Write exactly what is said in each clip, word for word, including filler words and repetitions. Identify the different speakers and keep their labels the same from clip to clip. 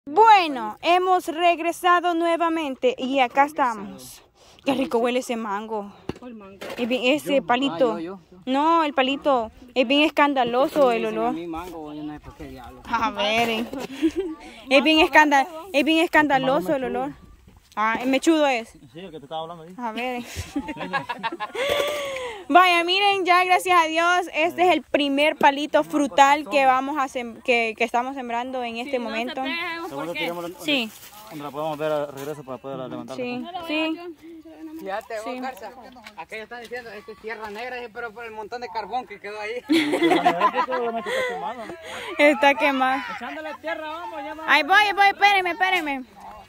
Speaker 1: Bueno, hemos regresado nuevamente y acá estamos. Qué rico huele ese mango. Es bien, ese palito. No, el palito. Es bien escandaloso el olor. A ver. Eh. Es bien escandal, es bien escandaloso el olor. Ah, el mechudo es.
Speaker 2: Sí, el que te estaba hablando ahí.
Speaker 1: A ver. Vaya, miren, ya gracias a Dios, este es el primer palito frutal que vamos a sem que, que estamos sembrando en este momento. Sí.
Speaker 2: Donde la podemos ver a regreso para poder levantar.
Speaker 1: Sí, sí.
Speaker 3: Fíjate vos, Garza, aquello están diciendo, esto es tierra negra, pero por el montón de carbón que quedó ahí.
Speaker 1: Está quemado.
Speaker 3: Echándole tierra, vamos, ya vamos.
Speaker 1: Ahí voy, ahí voy, espérenme, espérenme.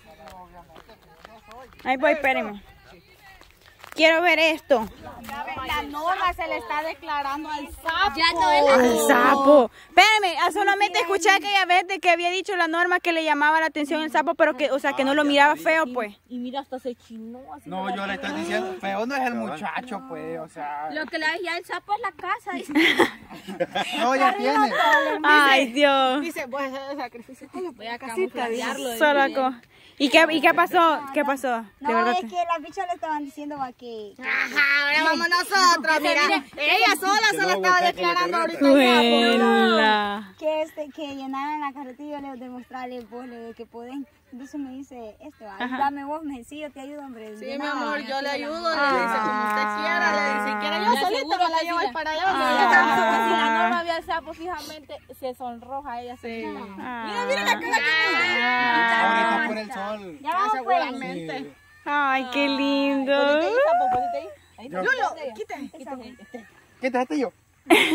Speaker 1: Ahí voy, espérenme. Quiero ver esto.
Speaker 4: La norma se le está declarando al sapo.
Speaker 1: Ya no es al sapo. Espérenme, solamente escuché aquella vez de que había dicho la norma que le llamaba la atención el sapo, pero que, o sea, que no lo miraba feo, pues.
Speaker 4: Y mira, hasta se chinó. Así
Speaker 3: No, yo le estoy diciendo, feo no es el muchacho, pues, o sea.
Speaker 4: Lo que le decía el sapo es la casa. Dice.
Speaker 3: No, ya tiene.
Speaker 1: Ay, Dios.
Speaker 4: Dice, voy a hacer el sacrificio. Voy a camuflajearlo.
Speaker 1: Solo co- ¿Y qué, ¿Y qué pasó? ¿Qué pasó? De
Speaker 5: No,
Speaker 1: verdad.
Speaker 5: es que las bichas le estaban diciendo va que...
Speaker 4: Ajá, ahora vamos nosotros. Mira, ella sola se lo estaba declarando ahorita.
Speaker 1: Juela.
Speaker 5: Que, este, que llenaran la carretilla, les demostrarles vos le- que pueden. Entonces me dice, este va, dame vos, me dice, sí, yo te ayudo, hombre.
Speaker 4: Sí,
Speaker 5: llena,
Speaker 4: mi amor,
Speaker 5: llena,
Speaker 4: yo le
Speaker 5: llena.
Speaker 4: ayudo, le dice como usted quiera, le dice, si quiere yo solita me la llevo ahí para allá.
Speaker 1: Ah.
Speaker 4: Si la norma había el sapo, fijamente se sonroja ella. Sí.
Speaker 1: Mira,
Speaker 4: Mira la cara
Speaker 3: Ahorita por el sol.
Speaker 5: Ya vamos, pues.
Speaker 4: seguramente.
Speaker 1: Ay, qué lindo.
Speaker 4: Lulo, quítame, quítame.
Speaker 3: ¿Qué te haces yo?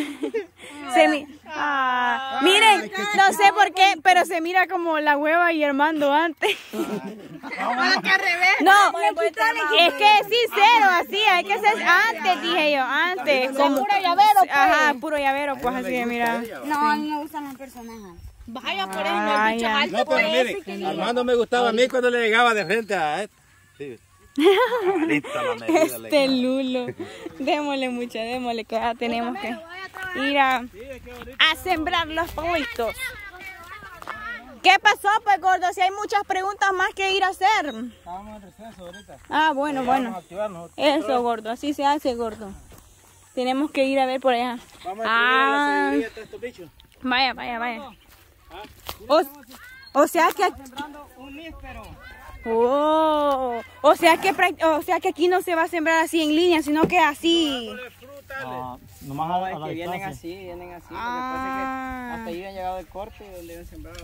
Speaker 1: Se mi- ah, miren, no sé por qué, pero se mira como la hueva y Armando antes.
Speaker 4: Ahora que al revés.
Speaker 1: No, es que es sincero, así, hay que ser antes, dije yo, antes. Como,
Speaker 4: puro llavero, pues.
Speaker 1: Ajá, puro llavero, pues así, mira.
Speaker 5: No, a mí me gustan los personajes.
Speaker 4: Vaya, por eso no es bicho
Speaker 1: Vaya.
Speaker 4: alto.
Speaker 6: No, pero miren, Armando me gustaba a mí cuando le llegaba de frente a este. Sí. Ahorita la medida le
Speaker 1: Este
Speaker 6: llegaba.
Speaker 1: Lulo. Démosle mucho, démosle que ya tenemos que ir a, a sembrar los palitos. ¿Qué pasó, pues, gordo? Si hay muchas preguntas más que ir a hacer.
Speaker 3: Estábamos en receso ahorita.
Speaker 1: Ah, bueno, bueno.
Speaker 3: Activarnos.
Speaker 1: Eso, gordo, así se hace, gordo. Tenemos que ir a ver por allá.
Speaker 6: Vamos a
Speaker 1: Ah,
Speaker 6: escribir a estos bichos.
Speaker 1: vaya, vaya, vaya. O, o sea que...
Speaker 3: Sembrando un níspero.
Speaker 1: Oh, o sea que prac- o sea que aquí no se va a sembrar así en línea, sino que así.
Speaker 2: Ah, nomás a, a
Speaker 3: Es
Speaker 2: la
Speaker 3: que vienen
Speaker 2: distancia.
Speaker 3: así, vienen así. Lo que
Speaker 1: Ah.
Speaker 3: pasa es que hasta ahí habían llegado el corte donde habían sembrado.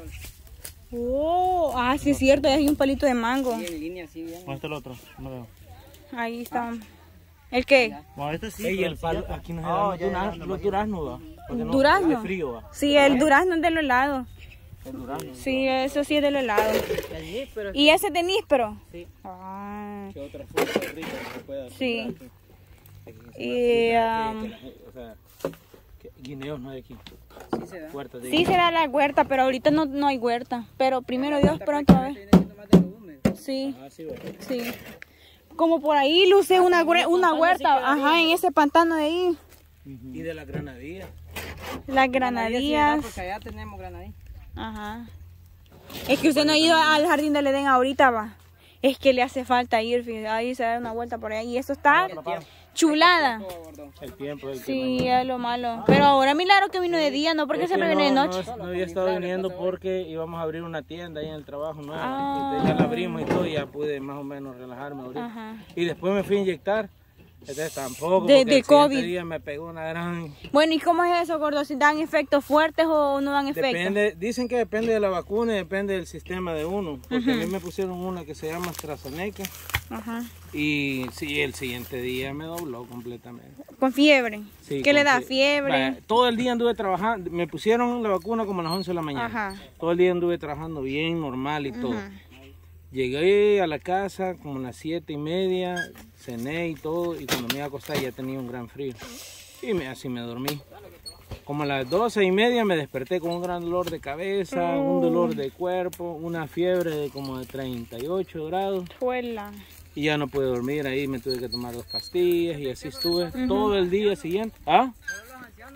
Speaker 1: Oh, ah, sí es cierto, ahí hay un palito de mango.
Speaker 3: Sí, en línea, así bien.
Speaker 2: ¿Dónde está el otro? No veo.
Speaker 1: Ahí está. ¿El qué?
Speaker 2: Bueno, este sí.
Speaker 6: Ey,
Speaker 2: pero
Speaker 6: el
Speaker 2: sí
Speaker 6: palo-
Speaker 2: ya-
Speaker 6: aquí nos
Speaker 2: Ah,
Speaker 6: dan
Speaker 2: ya,
Speaker 6: durazno,
Speaker 2: ya,
Speaker 6: los
Speaker 2: ya.
Speaker 6: duraznos, va. Porque no-
Speaker 1: ¿Durazno?
Speaker 6: Es frío, va.
Speaker 1: Sí, el durazno es de los helados.
Speaker 6: El durazno.
Speaker 1: Sí, eso sí es de los helados.
Speaker 3: El níspero.
Speaker 1: ¿Y ese es de níspero?
Speaker 3: Sí.
Speaker 1: Ah,
Speaker 6: ¿Qué otra fruta rica que se pueda
Speaker 1: sí.
Speaker 6: sembrar aquí? Aquí se
Speaker 1: Y,
Speaker 6: sembra
Speaker 1: um,
Speaker 6: fruta, que- o sea, que- guineos no hay aquí.
Speaker 3: Sí se da.
Speaker 6: Puertas de
Speaker 1: sí se da la huerta, pero ahorita no, no hay huerta. Pero primero Dios pronto a ver.
Speaker 3: Viene siendo más de lo húmedo.
Speaker 1: Sí,
Speaker 6: Ah, sí, va.
Speaker 1: sí. Como por ahí luce una, hue- una huerta, ajá, en ese pantano de ahí.
Speaker 6: Y de la granadilla.
Speaker 1: Las
Speaker 3: Sí,
Speaker 1: granadillas.
Speaker 3: porque allá tenemos granadillas.
Speaker 1: Ajá. Es que usted no ha ido al jardín del Edén ahorita, va. Es que le hace falta ir, fíjate, ahí se da una vuelta por ahí. Y eso está chulada.
Speaker 6: El tiempo del
Speaker 1: Sí, es lo malo. Pero ahora milagro que vino de día, no porque
Speaker 6: Es que
Speaker 1: siempre viene de
Speaker 6: no,
Speaker 1: noche.
Speaker 6: No, no había estado viniendo porque íbamos a abrir una tienda ahí en el trabajo nuevo.
Speaker 1: Ah.
Speaker 6: Entonces ya la abrimos y todo y ya pude más o menos relajarme ahorita.
Speaker 1: Ajá.
Speaker 6: Y después me fui a inyectar. Entonces tampoco.
Speaker 1: De-
Speaker 6: porque
Speaker 1: de
Speaker 6: el siguiente
Speaker 1: COVID.
Speaker 6: día me pegó una gran.
Speaker 1: Bueno, ¿y cómo es eso, gordo? ¿Si dan efectos fuertes o no dan efectos?
Speaker 6: Depende, dicen que depende de la vacuna y depende del sistema de uno. Porque a mí me pusieron una que se llama AstraZeneca.
Speaker 1: Ajá.
Speaker 6: Y sí, el siguiente día me dobló completamente.
Speaker 1: Con fiebre.
Speaker 6: Sí,
Speaker 1: ¿Qué le
Speaker 6: con
Speaker 1: da?
Speaker 6: fie-
Speaker 1: Fiebre.
Speaker 6: Vaya, todo el día anduve trabajando. Me pusieron la vacuna como a las once de la mañana.
Speaker 1: Ajá.
Speaker 6: Todo el día anduve trabajando bien, normal y todo.
Speaker 1: Ajá.
Speaker 6: Llegué a la casa como a las siete y media, cené y todo, y cuando me iba a acostar ya tenía un gran frío. Y me, así me dormí. Como a las doce y media me desperté con un gran dolor de cabeza, un dolor de cuerpo, una fiebre de como de treinta y ocho grados.
Speaker 1: Juela.
Speaker 6: Y ya no pude dormir ahí, me tuve que tomar dos pastillas y así estuve todo el día siguiente. ¿Ah?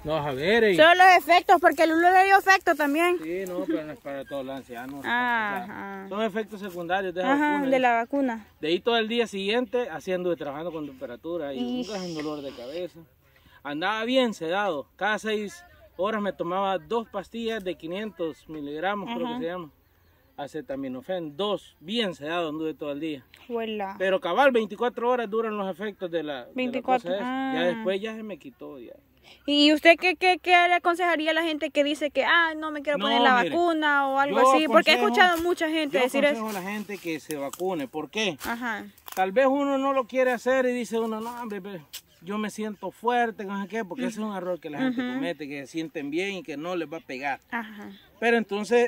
Speaker 6: No vas a ver. Y...
Speaker 1: Solo los efectos, porque el Lulo le dio efecto también.
Speaker 6: Sí, no, pero no es para todos los ancianos.
Speaker 1: Ajá.
Speaker 6: O sea, son efectos secundarios de la
Speaker 1: Ajá,
Speaker 6: vacuna.
Speaker 1: de la vacuna.
Speaker 6: De ahí todo el día siguiente haciendo y trabajando con temperatura y
Speaker 1: Ish.
Speaker 6: un gran dolor de cabeza. Andaba bien sedado. Cada seis horas me tomaba dos pastillas de quinientos miligramos, creo que se llama. Acetaminofén, dos, bien sedado anduve todo el día.
Speaker 1: Huela.
Speaker 6: Pero cabal, veinticuatro horas duran los efectos de la,
Speaker 1: veinticuatro,
Speaker 6: de la cosa esa. Ya
Speaker 1: ah.
Speaker 6: después ya se me quitó ya.
Speaker 1: ¿Y usted qué, qué, qué le aconsejaría a la gente que dice que, ah, no me quiero
Speaker 6: No,
Speaker 1: poner la
Speaker 6: mire,
Speaker 1: vacuna o algo
Speaker 6: yo
Speaker 1: así? Porque he
Speaker 6: aconsejo-
Speaker 1: escuchado mucha gente
Speaker 6: Yo
Speaker 1: decir
Speaker 6: aconsejo
Speaker 1: eso.
Speaker 6: a la gente que se vacune. ¿Por qué?
Speaker 1: Ajá.
Speaker 6: Tal vez uno no lo quiere hacer y dice uno, no, hombre, pero yo me siento fuerte, no sé qué, porque ese es un error que la gente comete, que se sienten bien y que no les va a pegar.
Speaker 1: Ajá.
Speaker 6: Pero entonces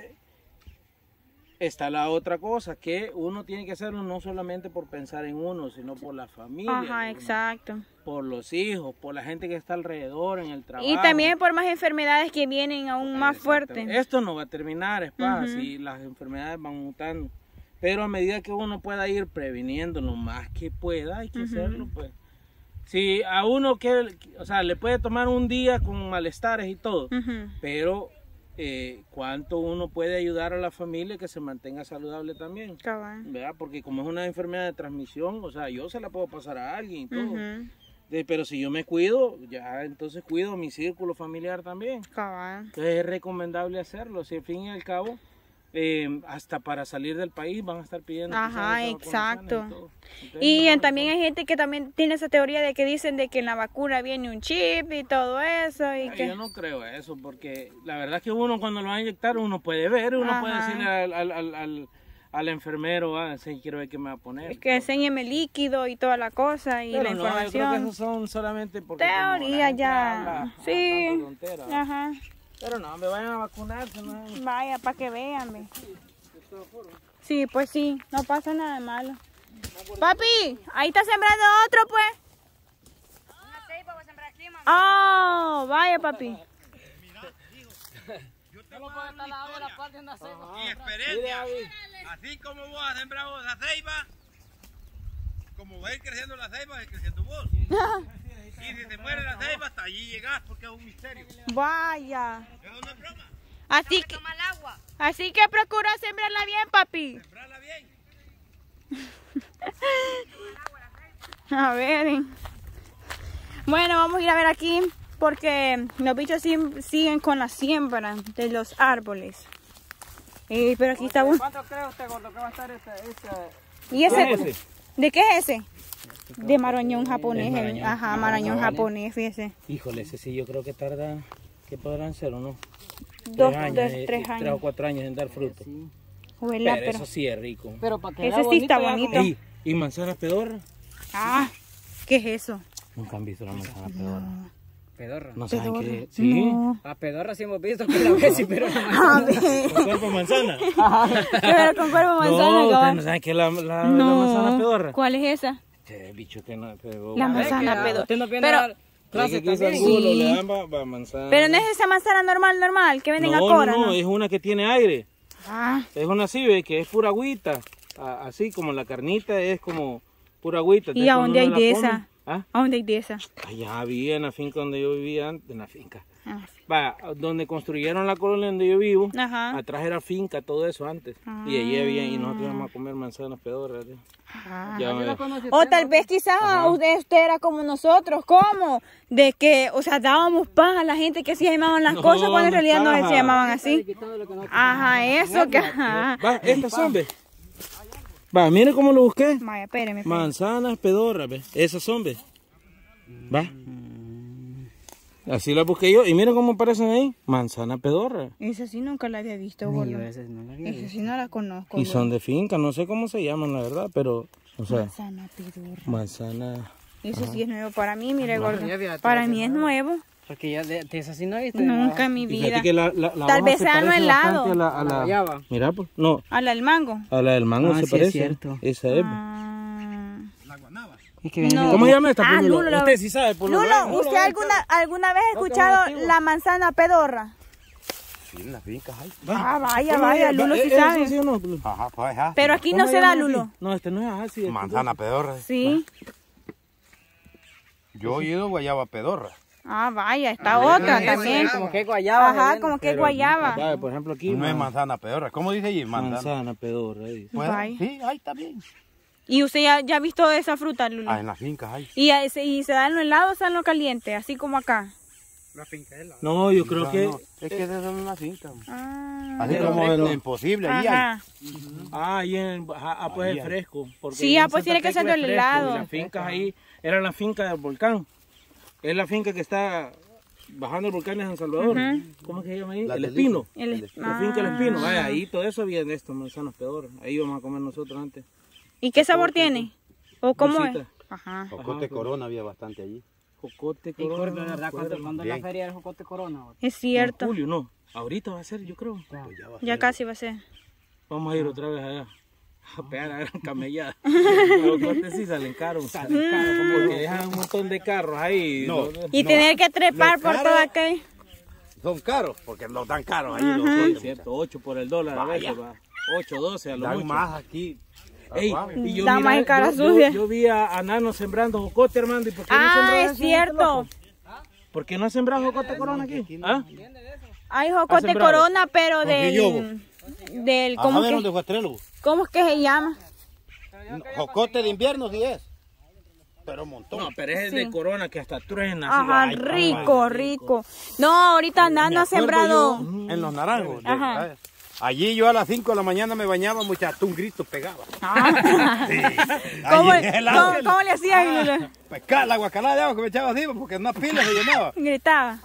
Speaker 6: está la otra cosa, que uno tiene que hacerlo no solamente por pensar en uno, sino por la familia,
Speaker 1: Ajá,
Speaker 6: de uno,
Speaker 1: exacto.
Speaker 6: por los hijos, por la gente que está alrededor en el trabajo.
Speaker 1: Y también por más enfermedades que vienen aún más
Speaker 6: Exactamente.
Speaker 1: fuertes.
Speaker 6: Esto no va a terminar, es paz, y las enfermedades van mutando. Pero a medida que uno pueda ir previniendo lo más que pueda, hay que hacerlo, pues. Si a uno que, o sea, le puede tomar un día con malestares y todo,
Speaker 1: Ujú.
Speaker 6: pero eh, cuánto uno puede ayudar a la familia que se mantenga saludable también,
Speaker 1: Cabal.
Speaker 6: ¿verdad? Porque como es una enfermedad de transmisión, o sea, yo se la puedo pasar a alguien y todo.
Speaker 1: Ujú.
Speaker 6: De- pero si yo me cuido, ya entonces cuido mi círculo familiar también.
Speaker 1: Cabal.
Speaker 6: Entonces es recomendable hacerlo, si al fin y al cabo, eh, hasta para salir del país van a estar pidiendo.
Speaker 1: Ajá,
Speaker 6: quizás esas
Speaker 1: exacto.
Speaker 6: vacunaciones y todo. Entonces,
Speaker 1: Y
Speaker 6: mejor,
Speaker 1: también
Speaker 6: ¿no?
Speaker 1: hay gente que también tiene esa teoría de que dicen de que en la vacuna viene un chip y todo eso. Y
Speaker 6: Ay,
Speaker 1: que...
Speaker 6: Yo no creo eso, porque la verdad es que uno cuando lo va a inyectar, uno puede ver, uno
Speaker 1: Ajá.
Speaker 6: puede decirle al, al, al, al, al enfermero, ah, sí, quiero ver qué me va a poner.
Speaker 1: que enséñeme líquido y toda la cosa y
Speaker 6: Pero
Speaker 1: la
Speaker 6: no, yo creo que
Speaker 1: información.
Speaker 6: esos son solamente porque como la
Speaker 1: Teoría
Speaker 6: gente
Speaker 1: ya.
Speaker 6: habla
Speaker 1: Sí.
Speaker 6: tanta tontera, ¿va?
Speaker 1: Ajá.
Speaker 6: Pero no, me vayan a vacunarse, no.
Speaker 1: Vaya, para que vean. ve. Sí, pues sí, no pasa nada de malo. Papi, ahí está sembrando otro, pues. Oh, vaya, papi.
Speaker 7: Y experiencia, así como vos has sembrado la ceiba, como va a ir creciendo la ceiba, va a ir creciendo vos. Y si se muere la ceiba, hasta allí llegás porque es un misterio.
Speaker 1: Vaya.
Speaker 7: Eso no es broma,
Speaker 1: Así que, así que procura sembrarla bien, papi.
Speaker 7: sembrarla bien.
Speaker 1: A ver. eh. Bueno, vamos a ir a ver aquí porque los bichos sig- siguen con la siembra de los árboles. Eh, pero aquí está uno.
Speaker 3: ¿Cuánto cree usted, gordo, que va a estar este, este?
Speaker 1: ¿Y ese?
Speaker 6: ¿Qué es ese?
Speaker 1: ¿De qué es ese? De marañón japonés.
Speaker 6: Es
Speaker 1: eh.
Speaker 6: marañón.
Speaker 1: Ajá,
Speaker 6: Ah,
Speaker 1: marañón
Speaker 6: vale.
Speaker 1: japonés, fíjese.
Speaker 6: Híjole, ese sí yo creo que tarda, ¿qué podrán ser o no?
Speaker 1: Dos,
Speaker 6: Tres años,
Speaker 1: dos,
Speaker 6: eh,
Speaker 1: tres
Speaker 6: Tres o
Speaker 1: años.
Speaker 6: cuatro años en dar fruto.
Speaker 1: Huela,
Speaker 6: Pero,
Speaker 1: pero.
Speaker 6: eso sí es rico.
Speaker 3: Pero para que
Speaker 1: Ese sí está bonito.
Speaker 6: Ey, ¿y manzana pedorra?
Speaker 1: Ah, ¿qué es eso?
Speaker 6: Nunca han visto la manzana pedorra.
Speaker 3: Pedorra.
Speaker 6: No saben
Speaker 1: Pedorra.
Speaker 6: qué. Sí.
Speaker 1: No.
Speaker 3: A pedorra sí hemos visto que la vez, pero
Speaker 1: A ver.
Speaker 6: ¿Con cuerpo de manzana?
Speaker 1: Pero con cuerpo de manzana,
Speaker 6: no, ustedes
Speaker 1: cabal.
Speaker 6: no saben qué es la, la, la
Speaker 1: No.
Speaker 6: manzana pedorra.
Speaker 1: ¿Cuál es esa?
Speaker 6: Che, bicho que no, pero...
Speaker 1: La
Speaker 6: Ay,
Speaker 1: manzana
Speaker 3: que,
Speaker 1: pedorra.
Speaker 3: usted no viene
Speaker 1: Pero-
Speaker 3: a dar clases
Speaker 6: que quizás
Speaker 3: también.
Speaker 6: alguno
Speaker 1: Sí.
Speaker 6: le dan va, va manzana.
Speaker 1: Pero no es esa manzana normal, normal, que venden
Speaker 6: no,
Speaker 1: a Cora,
Speaker 6: no,
Speaker 1: ¿no?
Speaker 6: no, es una que tiene aire.
Speaker 1: Ah,
Speaker 6: Es una así, ve, que es pura agüita. A- Así como la carnita es como pura agüita.
Speaker 1: ¿y
Speaker 6: Entonces,
Speaker 1: a
Speaker 6: cuando
Speaker 1: dónde hay
Speaker 6: uno la
Speaker 1: de
Speaker 6: come-
Speaker 1: esa?
Speaker 6: ¿Ah?
Speaker 1: ¿A dónde hay de esa?
Speaker 6: Allá había en la finca donde yo vivía antes, en la finca.
Speaker 1: Ah,
Speaker 6: Va, donde construyeron la colonia donde yo vivo,
Speaker 1: Ajá.
Speaker 6: atrás era finca, todo eso antes. Y allí había, y nosotros íbamos a comer manzanas pedorras. ¿sí?
Speaker 1: Ah.
Speaker 6: Ya, ve.
Speaker 1: O tal vez quizás usted, usted era como nosotros, ¿cómo? De que, o sea, dábamos paz a la gente que se llamaban las
Speaker 6: No,
Speaker 1: cosas cuando en
Speaker 6: no es
Speaker 1: realidad no
Speaker 6: paja.
Speaker 1: se llamaban así. Ajá, eso que... Ajá.
Speaker 6: Va, estas son, ve. Va, mire cómo lo busqué.
Speaker 1: Vaya, espéreme. espéreme.
Speaker 6: Manzanas pedorras, ve. Esas son, ve. Va. Así las busqué yo. Y mira cómo aparecen ahí. Manzana pedorra.
Speaker 1: Esa sí nunca la había visto, gordo. Esa sí no la conozco.
Speaker 6: Y
Speaker 1: gordo.
Speaker 6: son de finca, no sé cómo se llaman, la verdad, pero, o sea,
Speaker 1: Manzana pedorra.
Speaker 6: manzana.
Speaker 1: Eso sí es nuevo para mí, mire, gordo.
Speaker 3: ya fíjate,
Speaker 1: Para
Speaker 3: ya
Speaker 1: mí es nuevo.
Speaker 3: Porque ya de, de esa sí no he visto.
Speaker 1: Nunca en mi
Speaker 6: Y
Speaker 1: vida.
Speaker 6: fíjate que la, la, la
Speaker 1: Tal
Speaker 6: hoja
Speaker 1: vez
Speaker 6: se
Speaker 1: sea
Speaker 6: parece
Speaker 1: helado.
Speaker 6: bastante a la, a la-
Speaker 3: guayaba.
Speaker 6: Mira, pues, no,
Speaker 1: A la del mango.
Speaker 6: a la del mango
Speaker 3: Ah,
Speaker 6: se
Speaker 3: sí, es
Speaker 6: parece.
Speaker 3: cierto.
Speaker 6: Esa es.
Speaker 1: Ah.
Speaker 3: Es que viene
Speaker 1: No.
Speaker 6: ¿Cómo se llama esta?
Speaker 1: Ah,
Speaker 6: pues, Lulo?
Speaker 1: Lulo.
Speaker 6: Usted sí sabe, por lo
Speaker 1: Lulo,
Speaker 6: menos.
Speaker 1: ¿usted alguna, alguna vez ha escuchado la manzana pedorra?
Speaker 7: Sí, en las fincas hay.
Speaker 1: Ah, vaya,
Speaker 6: ¿Cómo
Speaker 1: vaya,
Speaker 6: se llama?
Speaker 1: Lulo sí
Speaker 6: ¿Eh, eso
Speaker 1: sabe.
Speaker 6: sí o no, Lulo?
Speaker 7: Ajá, pues ajá.
Speaker 1: Pero aquí
Speaker 6: ¿Cómo
Speaker 1: no
Speaker 6: se
Speaker 1: se da,
Speaker 6: llama
Speaker 1: Lulo.
Speaker 6: así? No, este no es así. este-
Speaker 7: Manzana pedorra.
Speaker 1: Sí.
Speaker 7: Yo he oído guayaba pedorra.
Speaker 1: Ah, vaya, está otra también.
Speaker 3: Como que guayaba.
Speaker 1: Ajá, como que guayaba.
Speaker 6: Vaya, por ejemplo aquí.
Speaker 7: No es manzana pedorra. ¿Cómo dice allí? Manzana.
Speaker 6: Manzana pedorra. Ahí.
Speaker 7: Pues,
Speaker 1: Vaya.
Speaker 7: sí, ahí está bien.
Speaker 1: ¿Y usted ya, ya ha visto esa fruta, Luli?
Speaker 7: Ah, en las fincas hay.
Speaker 1: ¿Y, eh, se- ¿Y se da en lo helado o se da en lo caliente? Así como acá.
Speaker 3: La finca es la.
Speaker 6: No, yo creo
Speaker 7: No,
Speaker 6: que.
Speaker 7: no, es que esas son unas fincas.
Speaker 1: Ah,
Speaker 7: Así
Speaker 6: Pero
Speaker 7: como en
Speaker 6: rico.
Speaker 7: lo imposible, ahí hay.
Speaker 1: ajá.
Speaker 6: Ah, ahí en. Ah, ah, pues
Speaker 7: Ahí
Speaker 6: es
Speaker 7: hay.
Speaker 6: fresco. Porque
Speaker 1: Sí,
Speaker 6: en
Speaker 1: ah, pues
Speaker 6: Santa
Speaker 1: tiene que ser
Speaker 6: Tecla es
Speaker 1: del
Speaker 6: fresco,
Speaker 1: helado.
Speaker 6: y las fincas ahí. Era la finca del volcán. Es la finca que está bajando el volcán en San Salvador. ¿Cómo es que se llama ahí?
Speaker 7: La
Speaker 6: El
Speaker 7: del
Speaker 6: Espino.
Speaker 1: El-
Speaker 6: La finca El
Speaker 1: ah.
Speaker 6: Espino. Vaya, ahí todo eso había de estos manzanos peor. Ahí íbamos a comer nosotros antes.
Speaker 1: ¿Y qué sabor tiene? ¿O cómo es?
Speaker 6: Dulcita.
Speaker 1: Ajá.
Speaker 7: Jocote Corona había bastante allí.
Speaker 6: Jocote,
Speaker 3: Y corona,
Speaker 6: corona.
Speaker 3: de verdad, cuando, cuando es la
Speaker 7: Bien.
Speaker 3: feria del Jocote Corona. güey.
Speaker 1: Es
Speaker 6: En
Speaker 1: cierto.
Speaker 6: julio, no. Ahorita va a ser, yo creo.
Speaker 1: Ya casi va a ser.
Speaker 6: Vamos a ir otra vez allá. A pegar a gran camellada. Los jocotes sí salen caros. Salen caros. Porque dejan un montón de carros ahí.
Speaker 7: No.
Speaker 1: Y tener que trepar
Speaker 7: Lo
Speaker 1: por
Speaker 7: caro-
Speaker 1: todo aquel.
Speaker 7: Son caros, porque los dan caros ahí.
Speaker 1: Ajá.
Speaker 7: Los
Speaker 6: Sí,
Speaker 7: jocotes,
Speaker 6: cierto, ocho por el dólar a
Speaker 7: Vaya.
Speaker 6: veces va. ocho, doce a lo
Speaker 7: dan
Speaker 6: mucho.
Speaker 7: más aquí.
Speaker 6: Ey,
Speaker 7: abajo.
Speaker 6: y yo,
Speaker 1: Damas
Speaker 6: mira,
Speaker 1: en cara
Speaker 6: yo, yo-
Speaker 1: sucia.
Speaker 6: yo vi a, a Nano sembrando jocote, hermano. ¿Y por qué no
Speaker 1: Ah,
Speaker 6: sembró
Speaker 1: es
Speaker 6: eso,
Speaker 1: cierto.
Speaker 6: loco? ¿Por qué no has sembrado jocote corona aquí? ¿Ah?
Speaker 1: Hay jocote
Speaker 6: sembrado?
Speaker 1: corona, pero
Speaker 7: Porque yo-
Speaker 1: del... del
Speaker 7: A
Speaker 1: ¿cómo,
Speaker 7: ver
Speaker 1: que,
Speaker 7: dónde fue Estrelo.
Speaker 1: ¿Cómo es que se llama?
Speaker 7: Jocote de invierno sí es. Pero un montón.
Speaker 6: No, pero es el
Speaker 1: Sí.
Speaker 6: de corona que hasta truena. así,
Speaker 1: Ajá,
Speaker 6: ay,
Speaker 1: rico, rico. No, ahorita Nano ha sembrado...
Speaker 7: Yo, en los naranjos. de-
Speaker 1: Ajá.
Speaker 7: ¿sabes? Allí yo a las cinco de la mañana me bañaba, muchacho, un grito pegaba.
Speaker 1: Ah.
Speaker 7: Sí.
Speaker 1: ¿Cómo,
Speaker 7: Allí en el agua.
Speaker 1: cómo- cómo le hacías, Lula?
Speaker 7: Pescar la guacalada de agua que me echaba encima porque una pila se llenaba.
Speaker 1: Gritaba.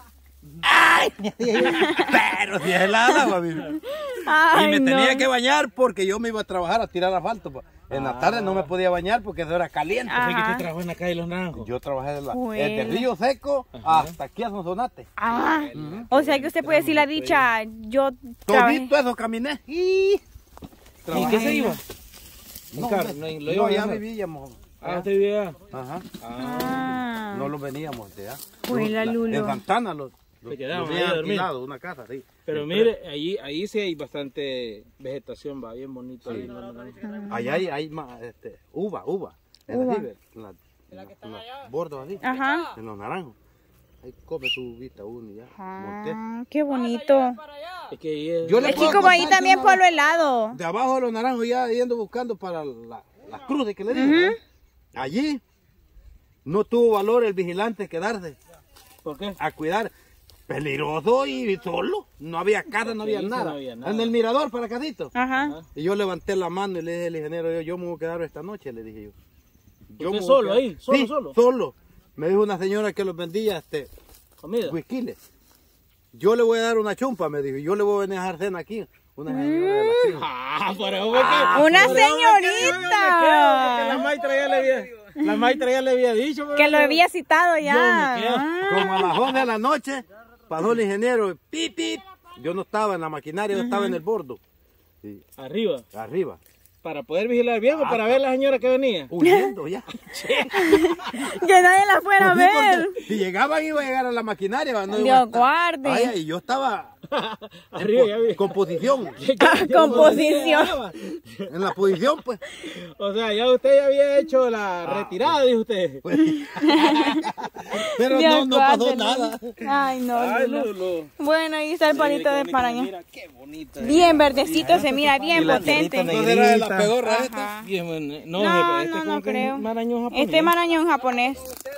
Speaker 7: Pero si es helada el agua, mira.
Speaker 1: Ay,
Speaker 7: Y me
Speaker 1: no.
Speaker 7: tenía que bañar porque yo me iba a trabajar a tirar asfalto. pa. En la tarde no me podía bañar porque eso era caliente.
Speaker 1: Ah.
Speaker 6: Así que
Speaker 1: Ajá.
Speaker 6: te trajo en la calle Los Naranjos.
Speaker 7: Yo trabajé de la,
Speaker 1: Bueno.
Speaker 7: desde Río Seco hasta aquí a Sonsonate.
Speaker 1: Ah, o sea que usted puede decir la dicha, yo trabajé.
Speaker 7: Todito eso caminé. Y
Speaker 6: ¿Y qué se iba?
Speaker 7: No,
Speaker 6: carro,
Speaker 7: hombre,
Speaker 6: no, lo
Speaker 7: no,
Speaker 6: iba a
Speaker 7: ya
Speaker 6: dejar.
Speaker 7: vivíamos.
Speaker 6: Ah, usted vivía.
Speaker 7: Ajá.
Speaker 1: Ah,
Speaker 7: No los veníamos de allá.
Speaker 1: Pues la
Speaker 7: En
Speaker 1: Lulo.
Speaker 7: Santana los, los,
Speaker 6: Se quedaban
Speaker 7: los
Speaker 6: ahí a
Speaker 7: habían
Speaker 6: dormir.
Speaker 7: alquilado, una casa, sí.
Speaker 6: Pero mire, ahí, ahí sí hay bastante vegetación, va bien bonito. Ahí, no, no, no.
Speaker 7: Allá hay, hay más, este, uva, uva. En
Speaker 1: Uva.
Speaker 7: así, ve, en la- en la- en los bordos así,
Speaker 1: Ajá.
Speaker 7: en los naranjos. Ahí come tu uvita uno y ya. monté.
Speaker 1: Ah, qué bonito.
Speaker 6: Es que ahí es...
Speaker 7: Yo le
Speaker 1: Aquí
Speaker 7: puedo
Speaker 1: como ahí
Speaker 7: contar
Speaker 1: también
Speaker 7: de una-
Speaker 1: por lo helado.
Speaker 7: De abajo de los naranjos ya yendo buscando para la- las cruces que le digo. ¿no? Allí no tuvo valor el vigilante quedarse
Speaker 6: ¿Por qué?
Speaker 7: a cuidar. Peligroso y solo. No había casa, no había,
Speaker 6: Sí, sí,
Speaker 7: nada.
Speaker 6: no había nada.
Speaker 7: En el mirador para casito.
Speaker 1: Ajá.
Speaker 7: Y yo levanté la mano y le dije al ingeniero, yo, yo me voy a quedar esta noche, le dije yo. Yo
Speaker 6: ¿Usted
Speaker 7: me voy a
Speaker 6: solo
Speaker 7: quedar.
Speaker 6: ahí? ¿Solo,
Speaker 7: Sí,
Speaker 6: solo?
Speaker 7: solo. Me dijo una señora que los vendía este,
Speaker 6: Comida.
Speaker 7: whisky. Yo le voy a dar una chumpa, me dijo. Yo le voy a venir a dejar cena aquí. Una señora de la China.
Speaker 6: Ah, por eso fue que-
Speaker 1: Una
Speaker 6: por eso fue que yo me quedo, porque La
Speaker 1: señorita.
Speaker 6: maestra ya le había, la maestra ya le había dicho. pero
Speaker 1: Que lo
Speaker 6: yo-
Speaker 1: había citado ya.
Speaker 6: Yo me quedo.
Speaker 1: Ah.
Speaker 7: Como a las once de la noche, pasó el ingeniero, pip, pip. Yo no estaba en la maquinaria, yo estaba en el bordo. Sí,
Speaker 6: Arriba,
Speaker 7: arriba.
Speaker 6: para poder vigilar bien o para ver la señora que venía.
Speaker 7: Huyendo ya.
Speaker 1: Que nadie la fuera a
Speaker 7: Sí,
Speaker 1: ver.
Speaker 7: porque si llegaban iba a llegar a la maquinaria. ¿va? No iba
Speaker 1: Dios
Speaker 7: a estar-
Speaker 1: guarde.
Speaker 7: Ay, y yo estaba
Speaker 6: Arriba ya vi.
Speaker 7: con posición.
Speaker 1: Composición.
Speaker 7: En la posición, pues.
Speaker 6: O sea, ya usted ya había hecho la retirada, dijo usted.
Speaker 7: pues. Pero
Speaker 1: Dios
Speaker 7: no, no pasó
Speaker 1: guarde,
Speaker 7: nada.
Speaker 1: Ay, no,
Speaker 6: Ay,
Speaker 1: Lulo.
Speaker 6: Lulo.
Speaker 1: Bueno, ahí está el palito de paraña.
Speaker 6: Mira, qué bonito.
Speaker 1: Bien verdecito, se mira bien potente.
Speaker 7: ¿No será de la pedorra esta?
Speaker 1: Ajá.
Speaker 6: Bien, bueno. No,
Speaker 1: No,
Speaker 6: este
Speaker 1: no,
Speaker 6: como
Speaker 1: no
Speaker 6: que es
Speaker 1: creo.
Speaker 6: marañón japonés.
Speaker 1: Este marañón japonés.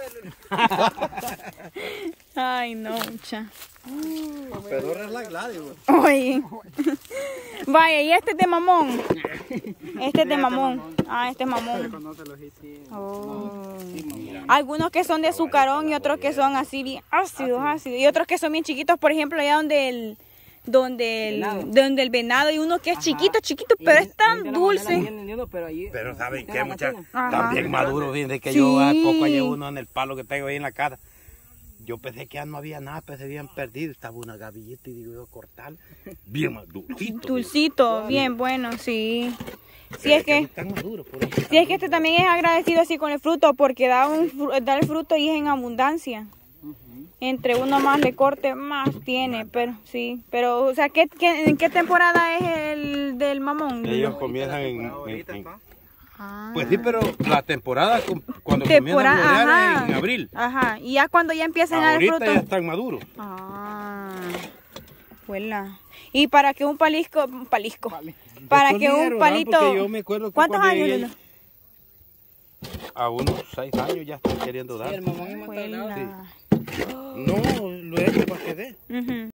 Speaker 1: Ay, no, mucha.
Speaker 7: Pedorra es la Gladys, güey.
Speaker 1: Oye. Vaya, y este es de mamón. Este es de mamón. Ah, este es mamón. Oh. Algunos que son de azucarón y otros que son así bien ácidos, ácidos. Y otros que son bien chiquitos, por ejemplo, allá donde el donde el, donde el venado y uno que es chiquito, chiquito, pero es tan dulce.
Speaker 3: Pero allí,
Speaker 7: Pero ¿saben qué, muchachos?
Speaker 1: Ajá.
Speaker 7: También maduro, fíjense que
Speaker 1: Sí.
Speaker 7: yo hace poco hallé uno en el palo que tengo ahí en la casa. Yo pensé que ya no había nada, pues se habían perdido. Estaba una gavillita y digo yo, cortar. Bien madurito.
Speaker 1: Dulcito, bien bueno, sí. Si es que
Speaker 7: Están maduros, por eso.
Speaker 1: Si es que este también es agradecido así con el fruto, porque da, un, fru- da el fruto y es en abundancia. Entre uno más le corte, más tiene, pero sí. Pero, o sea, ¿qué, qué, ¿en qué temporada es el del mamón?
Speaker 7: Ellos comienzan en, en- en-
Speaker 1: Ah.
Speaker 8: Pues sí, pero la temporada, cuando
Speaker 1: Temporada,
Speaker 8: comienzan a florear
Speaker 1: ajá.
Speaker 8: en abril.
Speaker 1: Ajá, y ya cuando ya empiezan a dar
Speaker 8: Ahorita
Speaker 1: fruto.
Speaker 8: ya están maduros.
Speaker 1: Ah, huela. Y para que un palisco, un palisco, para
Speaker 8: Estos
Speaker 1: que un
Speaker 8: líderos,
Speaker 1: palito.
Speaker 8: ¿verdad? Porque yo me acuerdo que
Speaker 1: ¿Cuántos
Speaker 8: cuando
Speaker 1: años,
Speaker 8: llegué-
Speaker 1: Lulu?
Speaker 8: A unos seis años ya estoy queriendo dar.
Speaker 1: Huela.
Speaker 8: No, lo he hecho para que dé.
Speaker 1: Ujú.